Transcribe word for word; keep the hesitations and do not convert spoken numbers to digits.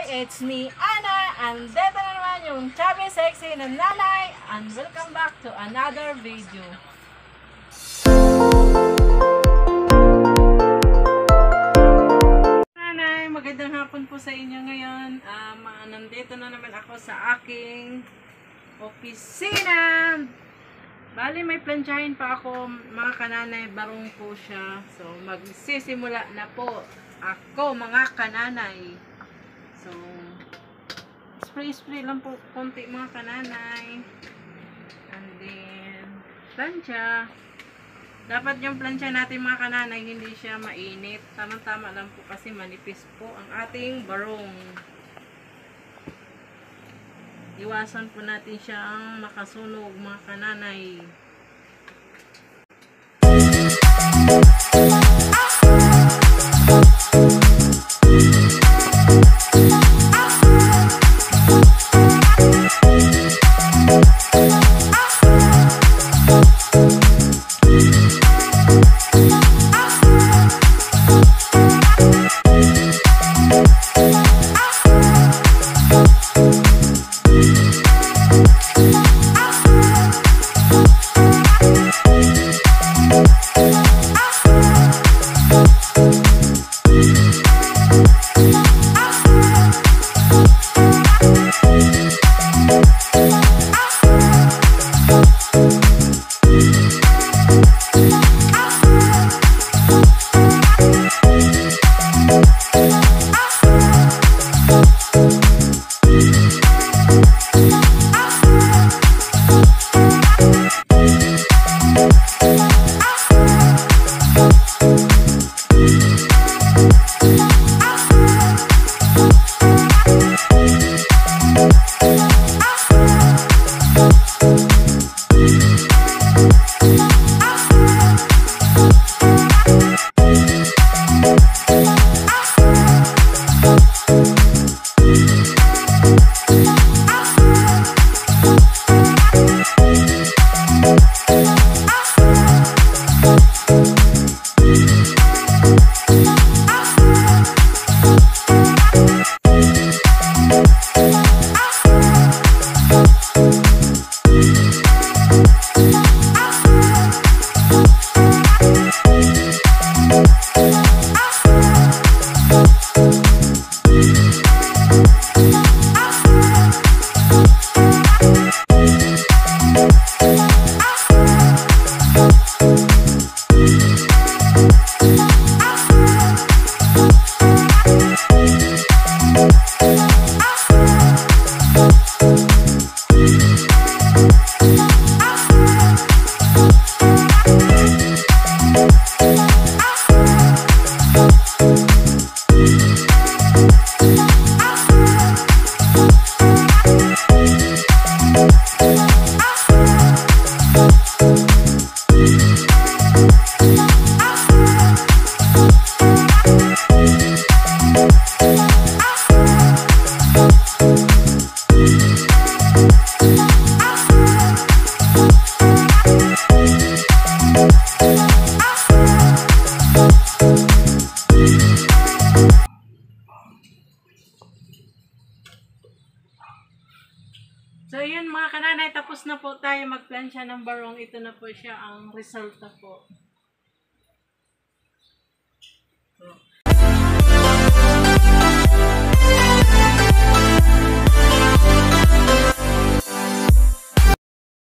it's me, Ana, and dito na naman yung chubby sexy na nanay, and welcome back to another video. Nanay, magandang hapon po sa inyo ngayon. Um, nandito na naman ako sa aking opisina. Bali, may plansyahin pa ako, mga kananay, barong po siya. So, magsisimula na po ako, mga kananay. So, spray-spray lang po, konti mga kananay. And then, plansya. Dapat yung plansya natin mga kananay, hindi siya mainit. Tamang-tama lang po kasi manipis po ang ating barong. Iwasan po natin siyang makasunog mga kananay. So, yun mga kananay, tapos na po tayo magplansya ng barong. Ito na po siya ang resulta po.